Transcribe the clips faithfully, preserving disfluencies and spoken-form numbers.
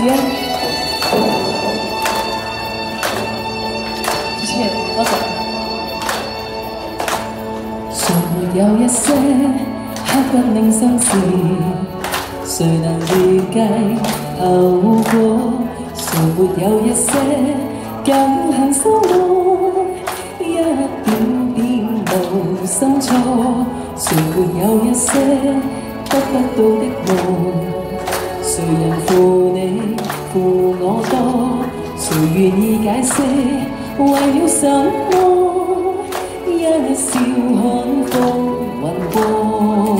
子恩，谢谢，多謝。誰沒有一些刻骨銘心事？誰能預計後果？誰沒有一些感恨心愛？一點點無心錯？誰沒有一些得不到的夢？誰人負你負我多？誰願意解釋為了什麼？一笑看風雲過，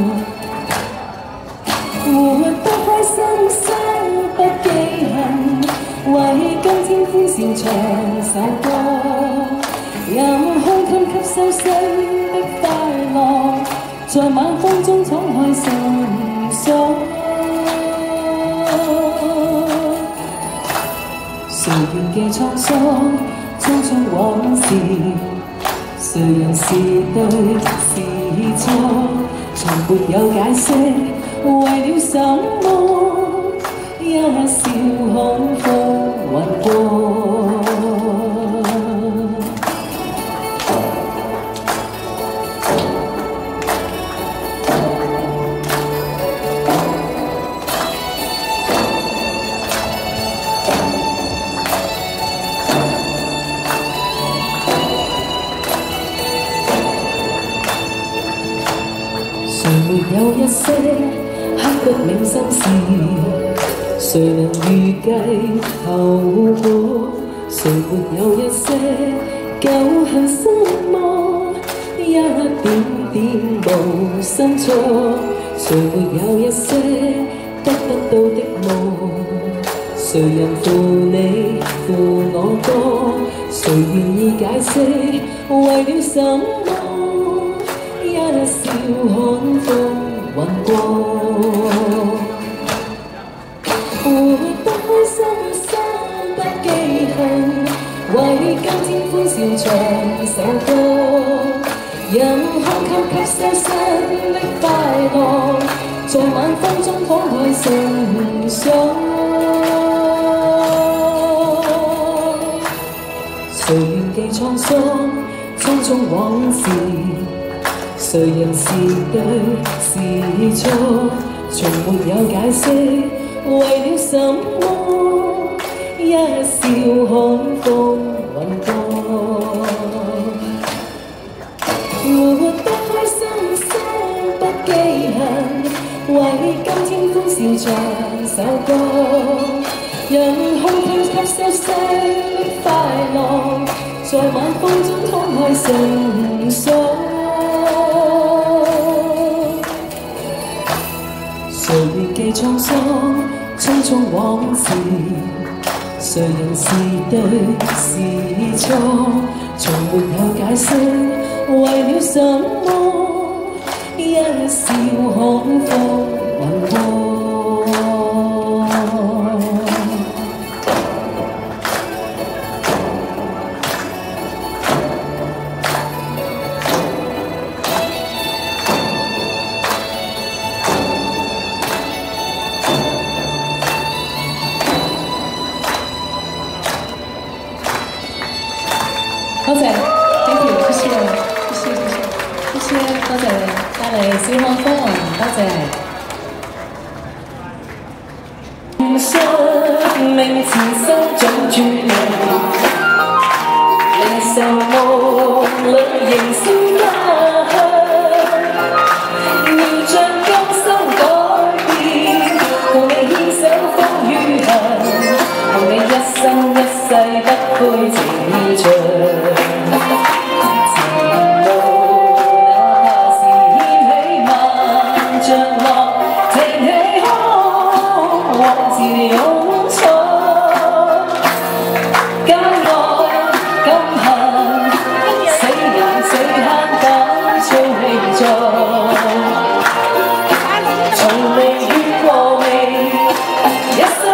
活得開心生不記恨，為今天歡笑唱首歌，任空襟吸收新的快樂，在晚風中敞開心鎖。誰願記滄桑，匆匆往事？誰人是對是錯？從沒有解釋，為了什麼？一笑看風雲過。誰沒有一些刻骨銘心事？誰能預計後果？誰沒有一些舊恨心魔？一點點無心錯？誰沒有一些得不到的夢？誰人負你負我多？誰願意解釋為了什麼？一笑看風雲過，活得開心生不記恨，為今天歡笑唱首歌，任空襟吸收新的快樂，在晚風中敞開心鎖。誰願記滄桑，匆匆往事？誰人是對是錯？從沒有解釋，為了什麼？一笑看風雲過，活得開心生不記恨，為今天歡笑唱首歌，任空隙吸收新的快樂，在晚風中敞開心鎖。誰願記滄桑，匆匆往事？誰人是對是錯？從沒有解釋，為了什麼？一笑看風雲過。多謝 ，thank you， 謝謝，謝謝，謝謝，謝謝，多謝你帶嚟笑看風雲，多謝。生命前生種注定，靈受夢裏仍消失，要將今生改變，同你牽手風雨行，同你一生一世不悔情長。從未遇過味，一生。